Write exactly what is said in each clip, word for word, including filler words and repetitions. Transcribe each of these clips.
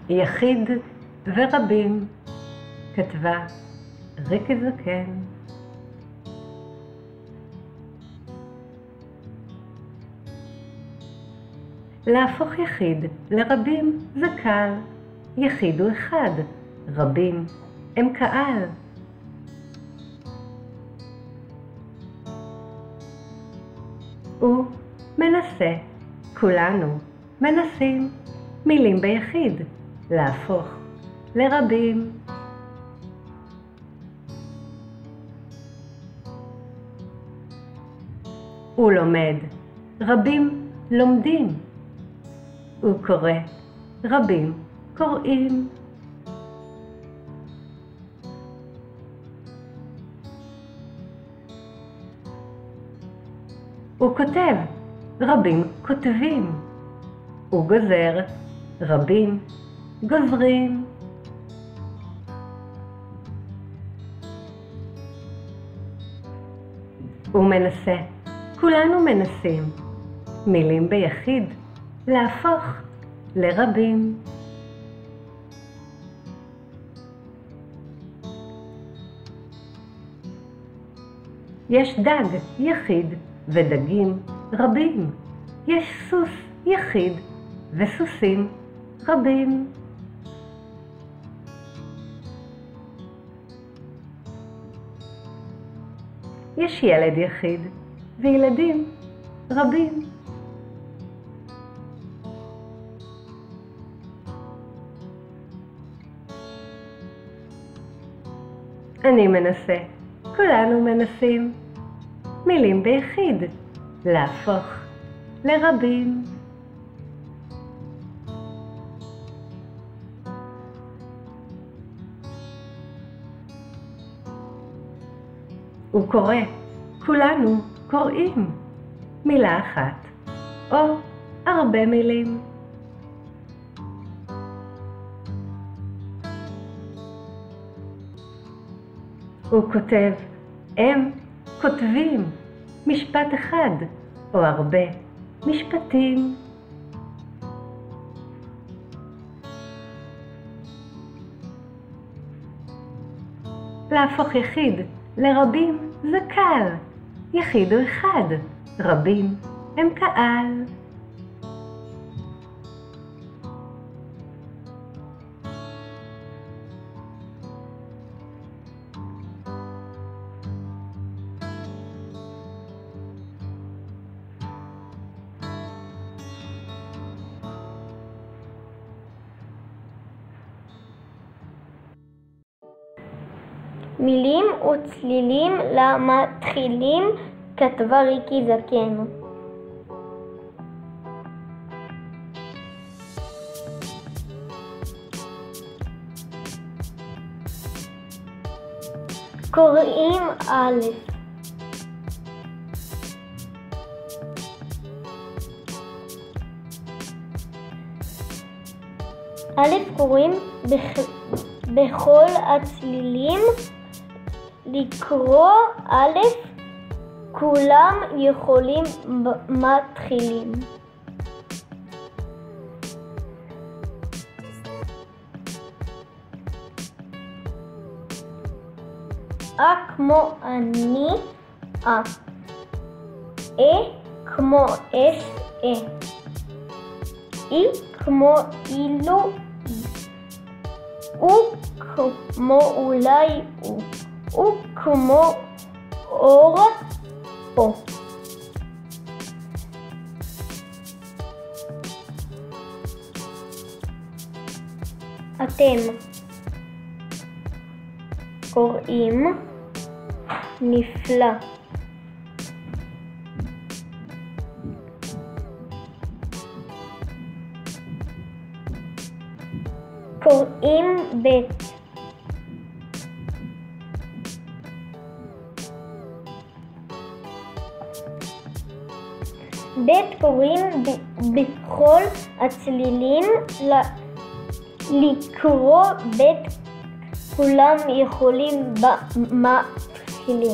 יחיד ורבים, כתבה ריקי זקן. להפוך יחיד לרבים זה קל, יחיד הוא אחד, רבים הם קהל. הוא מנסה, כולנו מנסים, מילים ביחיד, להפוך לרבים. הוא לומד, רבים לומדים. הוא קורא, רבים קוראים. הוא כותב, רבים כותבים. הוא גוזר, רבים גוזרים. הוא מנסה, כולנו מנסים, מילים ביחיד, להפוך לרבים. יש דג יחיד ודגים רבים. יש סוס יחיד וסוסים רבים. יש ילד יחיד וילדים רבים. אני מנסה, כולנו מנסים, מילים ביחיד, להפוך לרבים. הוא קורא, כולנו קוראים, מילה אחת או הרבה מילים. הוא כותב, הם כותבים, משפט אחד או הרבה משפטים. להפוך יחיד לרבים זה קל, יחיד הוא אחד, רבים הם קהל. מילים וצלילים למתחילים, כתבה ריקי זקן. קוראים א'. א' קוראים בכל הצלילים. לקרוא א', כולם יכולים מתחילים. א כמו אני, א. אה כמו אס, אה. אי כמו אילו, אי. הוא כמו אולי, הוא. הוא כמו אור, או. אתם קוראים נפלא. קוראים בית. בית קוראים בכל הצלילים. לקרוא בית, כולם יכולים מתחילים.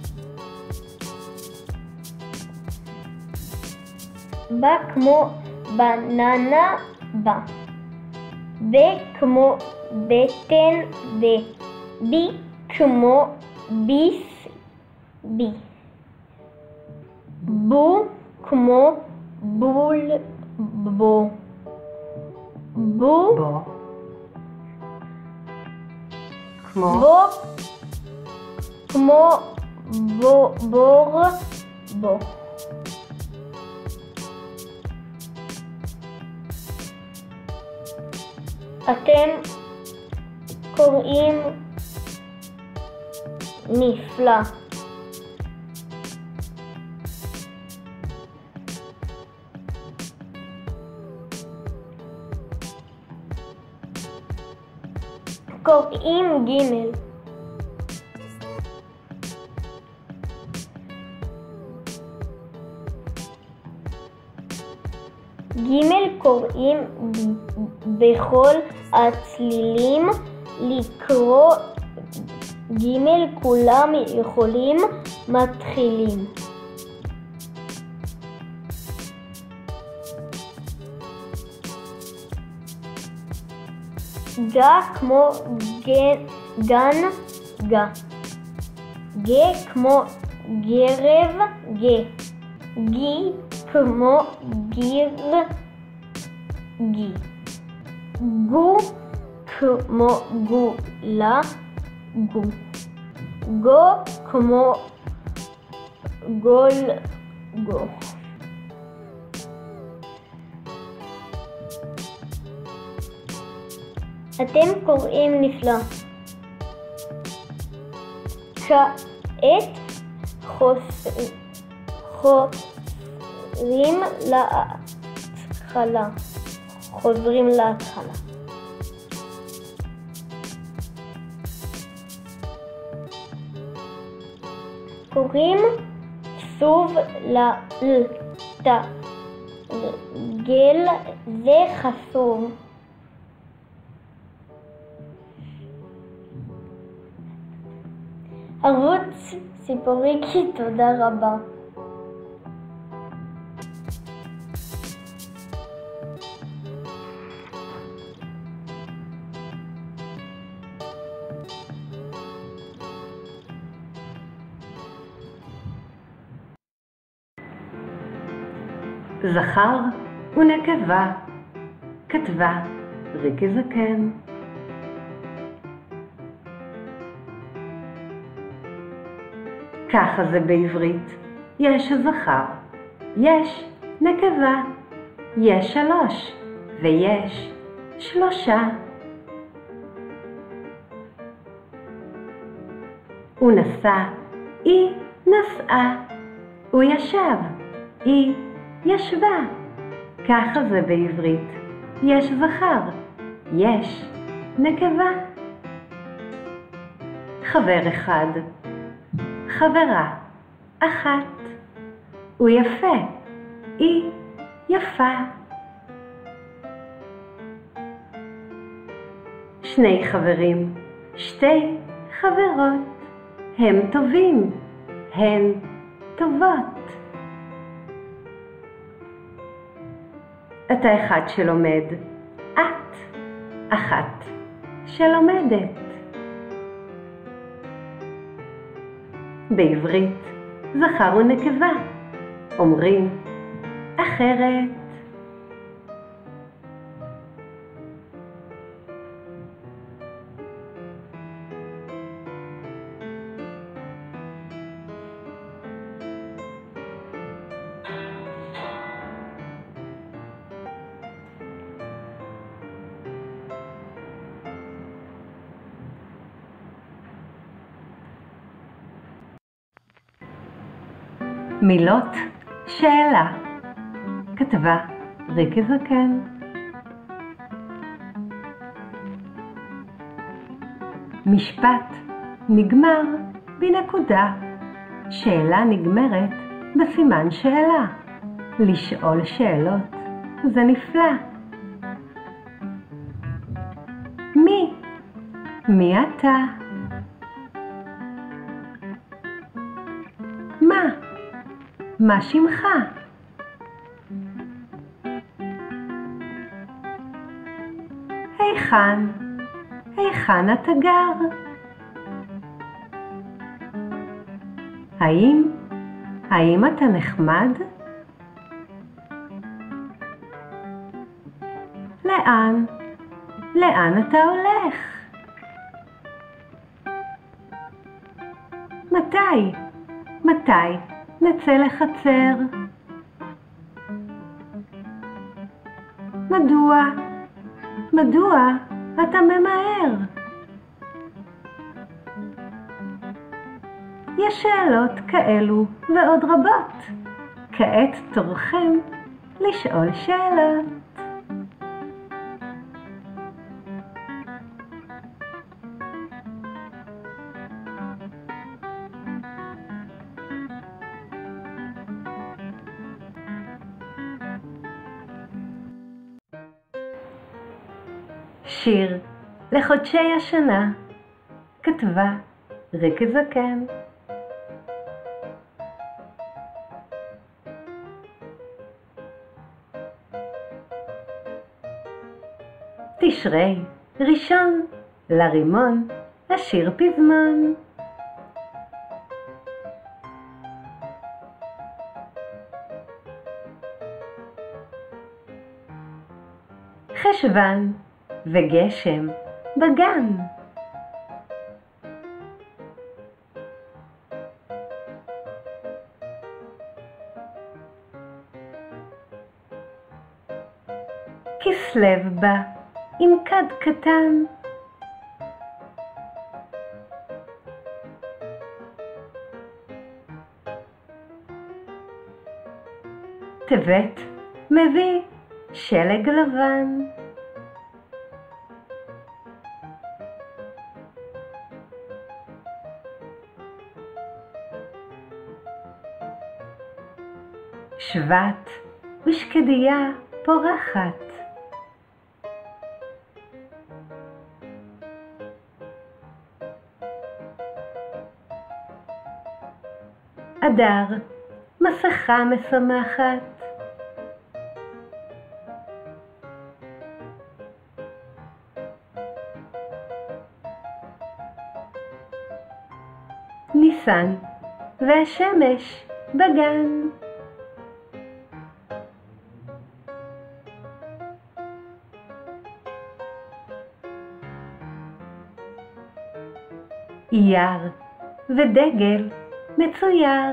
בא כמו בננה ב. ב כמו בטן ב. בי כמו ביס בי. בו כמו בול בו. בו בו. כמו. בו כמו בו בור בו. אתם קוראים נפלא. קוראים גימל. גימל קוראים בכל הצלילים. לקרוא גימל כולם יכולים מתחילים. גה כמו גן, גן גה. גה כמו גרב גה. גי כמו גיר גי. גו כמו גולה גו. גו כמו גול גו. אתם קוראים נפלא. כעת חוזרים להתחלה. חוזרים להתחלה. קוראים שוב לתרגל. זה חשוב. ערוץ ציפוריקי, תודה רבה. זכר ונקבה, כתבה ריקי זקן. ככה זה בעברית. יש זכר, יש נקבה, יש שלוש ויש שלושה. הוא נסע, היא נסעה. הוא ישב, היא ישבה. ככה זה בעברית. יש זכר, יש נקבה. חבר אחד, חברה אחת. הוא יפה, היא יפה. שני חברים, שתי חברות. הם טובים, הן טובות. אתה אחד שלומד, את אחת שלומדת. בעברית זכר ונקבה אומרים אחרת. מילות שאלה, כתבה ריקי זקן. משפט נגמר בנקודה. שאלה נגמרת בסימן שאלה. לשאול שאלות זה נפלא. מי? מי אתה? מה? מה שמך? היכן, היכן אתה גר? האם, האם אתה נחמד? לאן, לאן אתה הולך? מתי, מתי נצא לחצר? מדוע, מדוע אתה ממהר? יש שאלות כאלו ועוד רבות. כעת תורכם לשאול שאלות. שיר לחודשי השנה, כתבה ריקי זקן. תשרי ראשון, לרימון השיר פזמון. חשוון וגשם בגן. כסלו בא עם כד קטן. טבת מביא שלג לבן. שבט ושקדיה פורחת. אדר מסכה משמחת. ניסן והשמש בגן. אייר ודגל מצויר.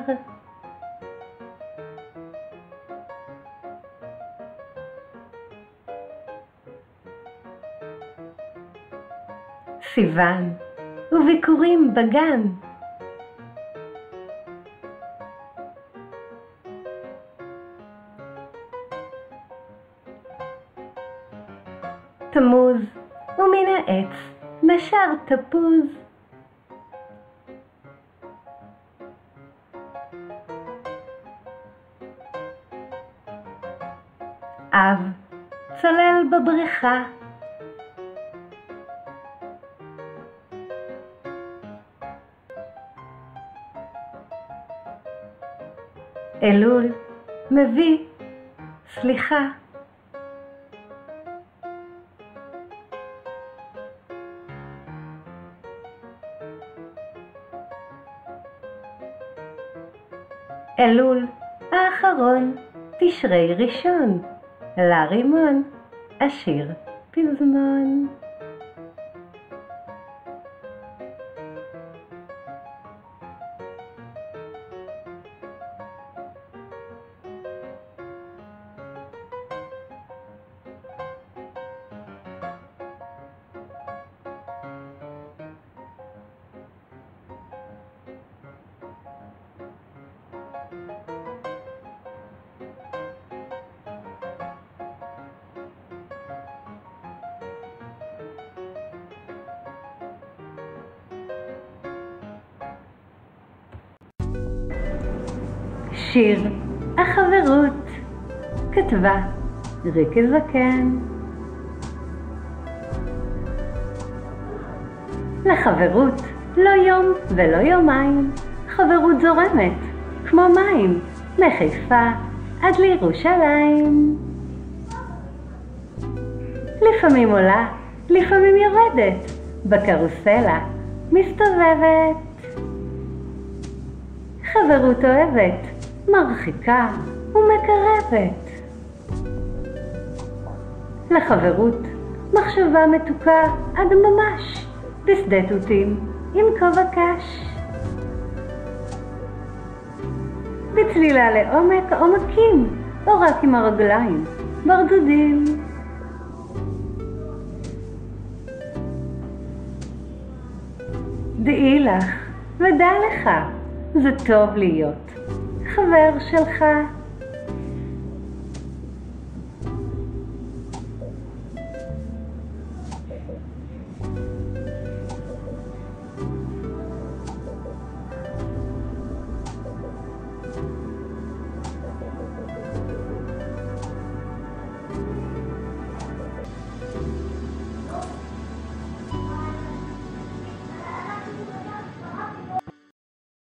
סיוון וביקורים בגן. תמוז ומן העץ נשר תפוז. אב צולל בבריכה. אלול מביא סליחה. אלול האחרון, תשרי ראשון, לרימון השיר פזמון. שיר החברות, כתבה ריקי זקן. לחברות לא יום ולא יומיים, חברות זורמת כמו מים, מחיפה עד לירושלים. לפעמים עולה לפעמים יורדת, בקרוסלה מסתובבת. חברות אוהבת, מרחיקה ומקרבת. לחברות מחשבה מתוקה עד ממש, בשדה תותים עם כובע קש. בצלילה לעומק עומקים, או רק עם הרגליים, ברדודים. דעי לך ודע לך, זה טוב להיות חבר שלך.